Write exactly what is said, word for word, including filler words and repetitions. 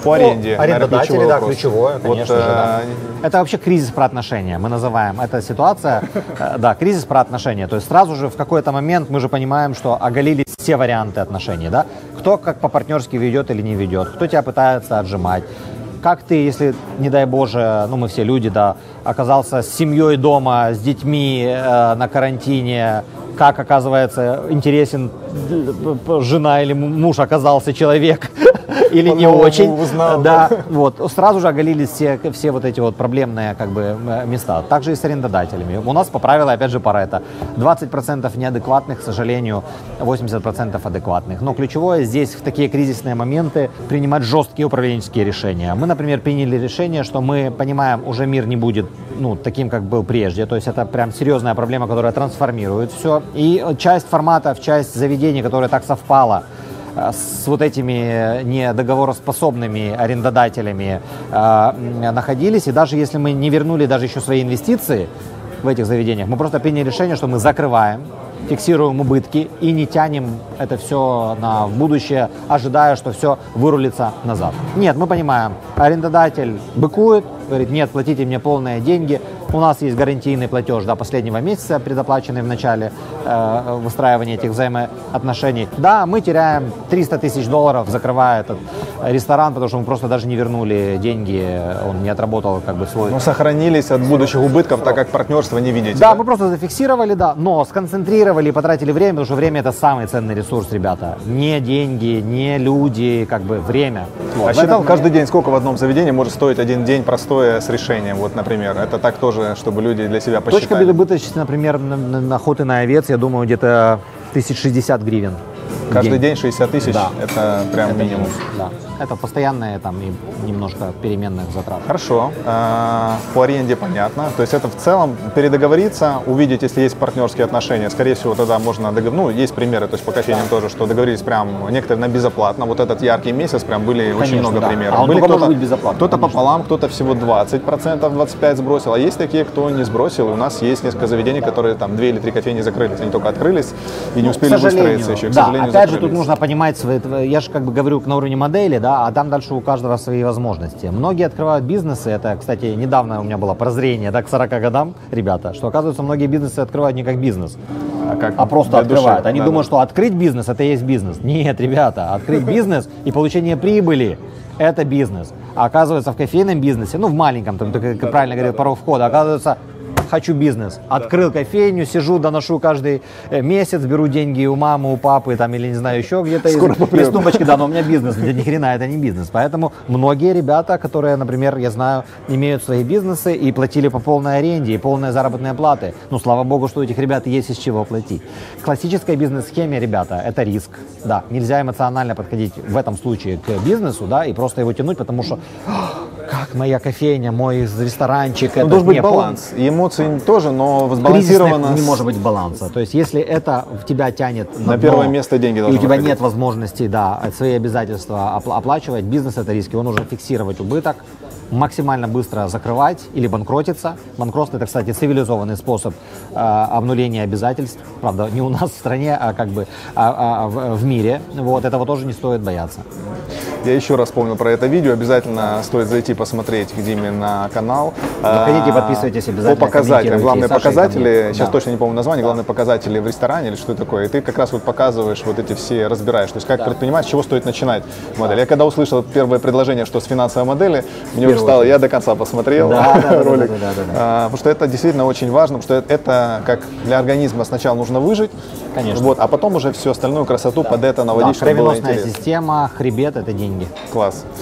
По аренде. Ну, арендодатели, наверное, да, вопрос. ключевое, конечно вот, же, да. Это вообще кризис про отношения, мы называем. Это ситуация, да, кризис про отношения. То есть сразу же в какой-то момент мы же понимаем, что оголились все варианты отношений, да? Кто как по-партнерски ведет или не ведет, кто тебя пытается отжимать. Как ты, если, не дай Боже, ну мы все люди, да, оказался с семьей дома, с детьми э, на карантине, как, оказывается, интересен жена или муж оказался человек или не очень, узнал, да, вот, сразу же оголились все, все вот эти вот проблемные как бы места. Также и с арендодателями. У нас по правилу, опять же, Парето, двадцать процентов неадекватных, к сожалению, восемьдесят процентов адекватных. Но ключевое здесь в такие кризисные моменты принимать жесткие управленческие решения. Мы, например, приняли решение, что мы понимаем, уже мир не будет, ну, таким, как был прежде, то есть это прям серьезная проблема, которая трансформирует все. И часть форматов, часть заведений, которая так совпала с вот этими недоговороспособными арендодателями, э, находились. И даже если мы не вернули даже еще свои инвестиции в этих заведениях, мы просто приняли решение, что мы закрываем, фиксируем убытки и не тянем это все на в будущее, ожидая, что все вырулится назад. Нет, мы понимаем, арендодатель быкует, говорит, нет, платите мне полные деньги. У нас есть гарантийный платеж до последнего месяца, предоплаченный в начале э, выстраивания этих взаимоотношений. Да, мы теряем триста тысяч долларов, закрывая этот ресторан, потому что мы просто даже не вернули деньги, он не отработал как бы свой... Но сохранились от будущих убытков, так как партнерство не видите. Да, да? мы просто зафиксировали, да, но сконцентрировали и потратили время, потому что время — это самый ценный ресурс, ребята. Не деньги, не люди, как бы время. Вот. А считал каждый день, сколько в одном заведении может стоить один день простое с решением, вот, например, это так тоже, чтобы люди для себя посчитали. Точка безубыточности, например, на, на, на охоты на овец, я думаю, где-то тысяч шестьдесят гривен. Каждый день, день шестьдесят тысяч, да. Это прям это минимум. Да. Это постоянные там и немножко переменных затрат. Хорошо. По аренде понятно. То есть это в целом передоговориться, увидеть, если есть партнерские отношения, скорее всего, тогда можно договориться. Ну, есть примеры, то есть по кофейням тоже, что договорились прям некоторые на безоплатно. Вот этот яркий месяц прям были Конечно, очень много да. примеров. А он были только кто-то, может быть безоплатно. Кто-то конечно. пополам, кто-то всего двадцать процентов, двадцать пять процентов сбросил. А есть такие, кто не сбросил. У нас есть несколько заведений, которые там две или три кофейни закрылись. Они только открылись и не успели выстроиться еще. К да, сожалению, опять закрылись. же, тут нужно понимать, свои, я же как бы говорю на уровне модели, да, а там дальше у каждого свои возможности. Многие открывают бизнесы, это, кстати, недавно у меня было прозрение, да, к сорока годам, ребята, что, оказывается, многие бизнесы открывают не как бизнес, а, как а просто открывают. души. Они да, думают, да. что открыть бизнес — это и есть бизнес. Нет, ребята, открыть бизнес и получение прибыли — это бизнес. А оказывается, в кофейном бизнесе, ну, в маленьком, там, как да, правильно да, говорил, порог входа, оказывается, хочу бизнес. Открыл да. кофейню, сижу, доношу каждый месяц, беру деньги у мамы, у папы, там, или не знаю, еще где-то из, из тумбочки, да, но у меня бизнес, ни хрена это не бизнес. Поэтому многие ребята, которые, например, я знаю, имеют свои бизнесы и платили по полной аренде и полные заработные платы. Ну, слава богу, что у этих ребят есть из чего платить. Классическая бизнес-схеме, ребята, это риск. Да, нельзя эмоционально подходить в этом случае к бизнесу, да, и просто его тянуть, потому что как моя кофейня, мой ресторанчик. Ну, должен быть баланс. И эмоции тоже, но сбалансированно. Не может быть баланса. То есть, если это в тебя тянет на, на дно, первое место деньги должны и у тебя выходить. нет возможности, да, свои обязательства оплачивать, бизнес — это риски. Его нужно фиксировать убыток, максимально быстро закрывать или банкротиться. Банкротство — это, кстати, цивилизованный способ э, обнуления обязательств. Правда, не у нас в стране, а как бы а, а, в, в мире. Вот, этого тоже не стоит бояться. Я еще раз помню про это видео. Обязательно стоит зайти посмотреть к Диме на канал. Заходите, подписывайтесь обязательно. По показателям. Главные показатели, сейчас да. точно не помню название, да. главные показатели в ресторане или что такое. И ты как раз вот показываешь вот эти все, разбираешь. То есть как да. предпринимать, с чего стоит начинать модель. Да. Я когда услышал первое предложение, что с финансовой модели, мне уже стало, я до конца посмотрел да, да, ролик. Да, да, да, да, да. А, потому что это действительно очень важно, потому что это как для организма сначала нужно выжить, конечно. Вот, а потом уже всю остальную красоту да. под это наводить, да, чтобы было кровеносная интересно. система, хребет — это деньги. Класс.